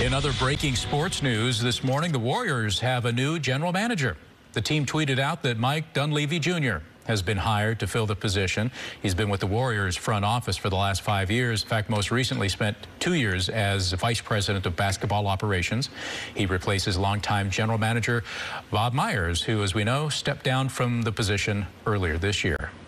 In other breaking sports news this morning, the Warriors have a new general manager. The team tweeted out that Mike Dunleavy Jr. has been hired to fill the position. He's been with the Warriors front office for the last 5 years. In fact, most recently spent 2 years as vice president of basketball operations. He replaces longtime general manager Bob Myers, who, as we know, stepped down from the position earlier this year.